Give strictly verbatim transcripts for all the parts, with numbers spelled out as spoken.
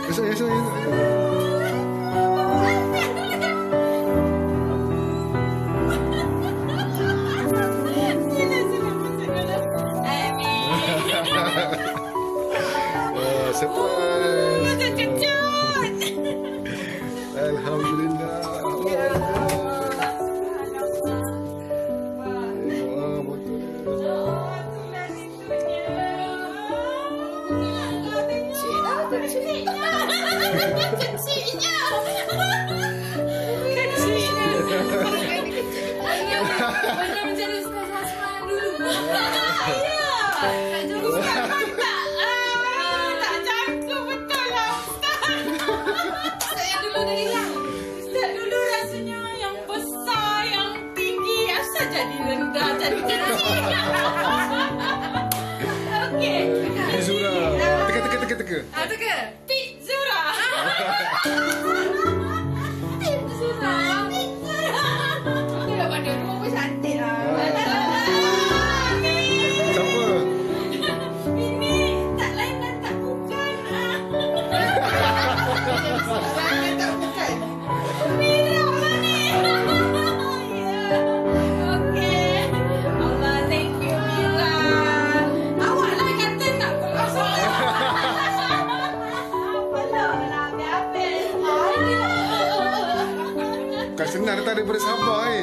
Esok, esok, esok. Oh, surprise. Alhamdulillah. Kecilnya. Kecilnya. Macam mencari Ustaz Hasman dulu. Ya. Tak jauh sekarang tak. Tak jangka betul lah Ustaz. Ustaz yang dulu dah hilang. Ustaz dulu rasanya yang besar, yang tinggi. Asal jadi rendah, jadi kecil. Okey. Pik Zura. Teka, teka, teka, teka. Ah, teka. Pik Zura. Pik Zura. Pik Zura. Tengok pada dua pun cantik lah. Siapa? Ini tak lain dan tak bukan. Sangat tak bukan. Mira ni. Ya. Okey. Allah, thank you Mira. Awak lah kata nak peluk saya. Peluk lah, biar-biar. Bukan senang datang daripada Sabah eh.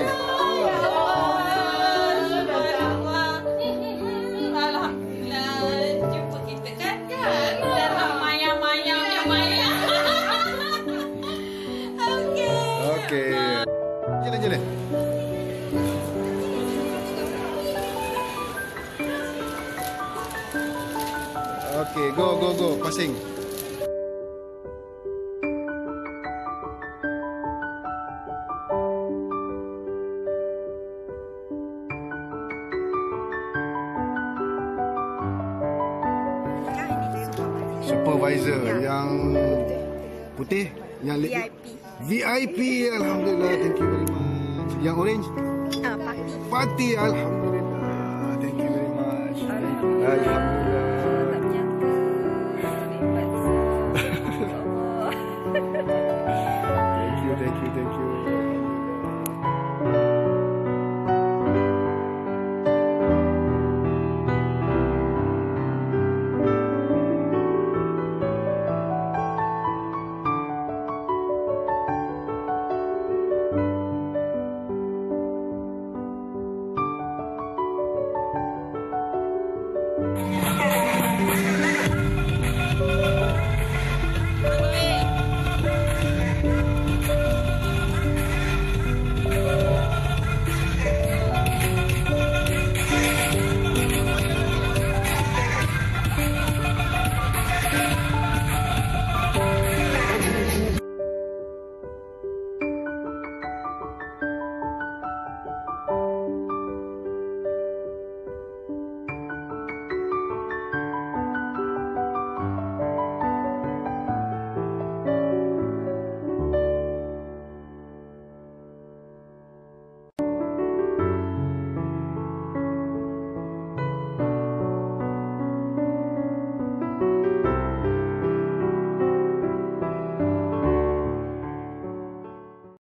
Alhamdulillah, jumpa kita kan kan dalam maya-maya maya. Okey. Okey. Jalan, jalan. Okey, go, go, go. Passing. Supervisor yang putih, yang V I P. V I P, alhamdulillah, thank you very much. Yang orange, Ah, party. party, alhamdulillah, thank you very much. Alhamdulillah.